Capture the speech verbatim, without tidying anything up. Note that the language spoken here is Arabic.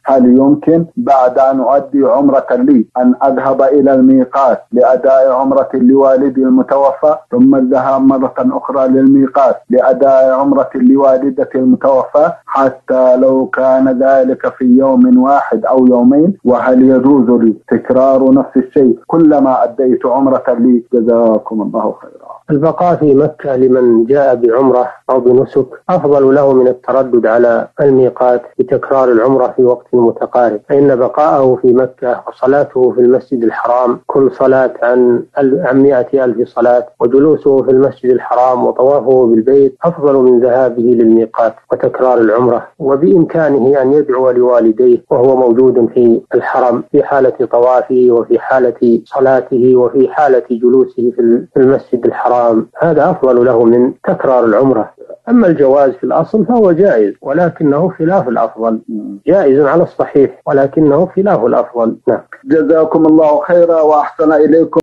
هل يمكن بعد أن أؤدي عمرة لي أن أذهب إلى الميقات لأداء عمرة لوالدي المتوفى ثم الذهاب مرة أخرى للميقات لأداء عمرة لوالدتي المتوفى حتى لو كان ذلك في يوم واحد أو يومين؟ وهل يجوز لي تكرار نفس الشيء كلما أديت عمرة لي؟ جزاكم الله خيرا. البقاء في مكة لمن جاء بعمرة أو بنسك أفضل له من التردد على الميقات بتكرار العمرة في وقت متقارب، فإن بقاءه في مكة وصلاته في المسجد الحرام كل صلاة عن عن مئة ألف صلاة، وجلوسه في المسجد الحرام وطوافه بالبيت أفضل من ذهابه للميقات وتكرار العمرة. وبإمكانه أن يدعو لوالديه وهو موجود في الحرم في حالة طوافه وفي حالة صلاته وفي حالة جلوسه في المسجد الحرام، هذا أفضل له من تكرار العمرة. أما الجواز في الأصل فهو جائز ولكنه خلاف الأفضل، جائز على الصحيح ولكنه خلاف الأفضل. نعم. جزاكم الله خيرا وأحسن إليكم.